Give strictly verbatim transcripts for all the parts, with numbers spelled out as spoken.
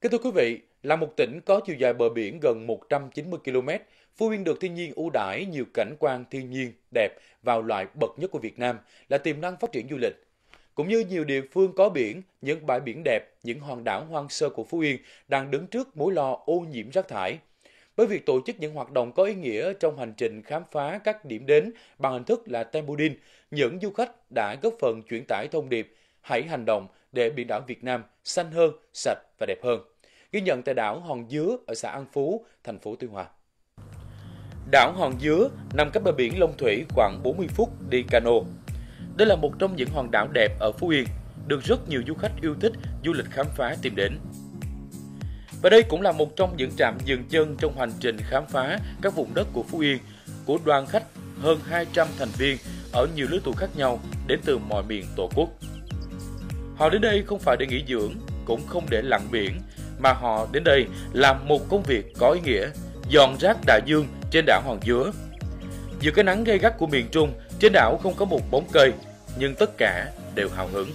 Kính thưa quý vị, là một tỉnh có chiều dài bờ biển gần một trăm chín mươi ki lô mét, Phú Yên được thiên nhiên ưu đãi nhiều cảnh quan thiên nhiên đẹp vào loại bậc nhất của Việt Nam là tiềm năng phát triển du lịch. Cũng như nhiều địa phương có biển, những bãi biển đẹp, những hòn đảo hoang sơ của Phú Yên đang đứng trước mối lo ô nhiễm rác thải. Với việc tổ chức những hoạt động có ý nghĩa trong hành trình khám phá các điểm đến bằng hình thức là Tempo-Din, những du khách đã góp phần truyền tải thông điệp hãy hành động để biển đảo Việt Nam xanh hơn, sạch và đẹp hơn. Ghi nhận tại đảo Hòn Dứa ở xã An Phú, thành phố Tuy Hòa. Đảo Hòn Dứa nằm cách bờ biển Long Thủy khoảng bốn mươi phút đi cano. Đây là một trong những hòn đảo đẹp ở Phú Yên, được rất nhiều du khách yêu thích du lịch khám phá tìm đến. Và đây cũng là một trong những trạm dừng chân trong hành trình khám phá các vùng đất của Phú Yên của đoàn khách hơn hai trăm thành viên ở nhiều lứa tuổi khác nhau đến từ mọi miền Tổ quốc. Họ đến đây không phải để nghỉ dưỡng, cũng không để lặn biển, mà họ đến đây làm một công việc có ý nghĩa, dọn rác đại dương trên đảo Hòn Dứa. Giữa cái nắng gay gắt của miền Trung, trên đảo không có một bóng cây, nhưng tất cả đều hào hứng.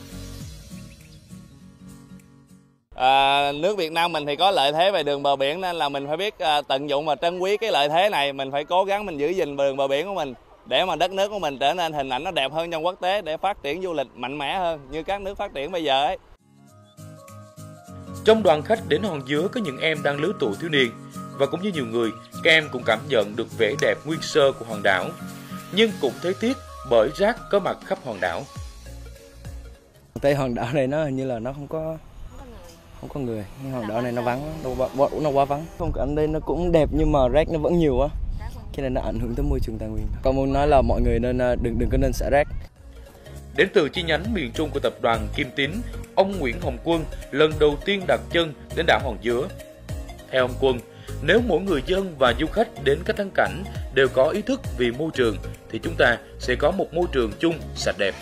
À, nước Việt Nam mình thì có lợi thế về đường bờ biển nên là mình phải biết à, tận dụng và trân quý cái lợi thế này. Mình phải cố gắng mình giữ gìn đường bờ biển của mình để mà đất nước của mình trở nên hình ảnh nó đẹp hơn trong quốc tế, để phát triển du lịch mạnh mẽ hơn như các nước phát triển bây giờ ấy. Trong đoàn khách đến Hòn Dứa có những em đang lứa tuổi thiếu niên, và cũng như nhiều người, các em cũng cảm nhận được vẻ đẹp nguyên sơ của hòn đảo, nhưng cũng thấy tiếc bởi rác có mặt khắp hòn đảo. Tại hòn đảo này nó hình như là nó không có không có người, hòn đảo này nó vắng, nó, nó quá vắng. Không cảnh đây nó cũng đẹp nhưng mà rác nó vẫn nhiều quá, cho nên nó ảnh hưởng tới môi trường tài nguyên. Con muốn nói là mọi người nên đừng đừng có nên xả rác. Đến từ chi nhánh miền Trung của tập đoàn Kim Tín, ông Nguyễn Hồng Quân lần đầu tiên đặt chân đến đảo Hòn Dứa. Theo ông Quân, nếu mỗi người dân và du khách đến các thắng cảnh đều có ý thức vì môi trường, thì chúng ta sẽ có một môi trường chung sạch đẹp.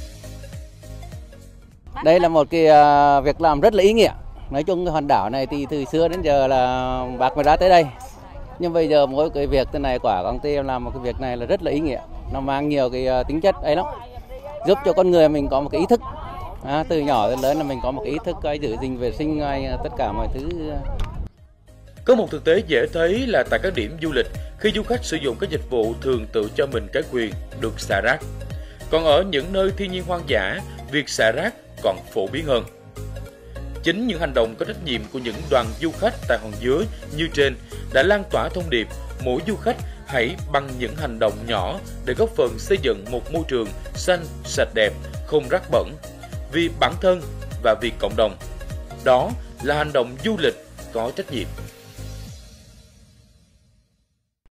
Đây là một cái uh, việc làm rất là ý nghĩa. Nói chung cái hòn đảo này thì từ xưa đến giờ là bác mới ra tới đây. Nhưng bây giờ mỗi cái việc thế này của công ty em làm một cái việc này là rất là ý nghĩa. Nó mang nhiều cái uh, tính chất ấy lắm. Giúp cho con người mình có một cái ý thức. À, từ nhỏ đến lớn là mình có một cái ý thức cái giữ gìn vệ sinh tất cả mọi thứ. Có một thực tế dễ thấy là tại các điểm du lịch, khi du khách sử dụng các dịch vụ thường tự cho mình cái quyền được xả rác. Còn ở những nơi thiên nhiên hoang dã, việc xả rác còn phổ biến hơn. Chính những hành động có trách nhiệm của những đoàn du khách tại Hòn Dứa như trên đã lan tỏa thông điệp mỗi du khách hãy bằng những hành động nhỏ để góp phần xây dựng một môi trường xanh, sạch đẹp, không rác bẩn, vì bản thân và vì cộng đồng. Đó là hành động du lịch có trách nhiệm.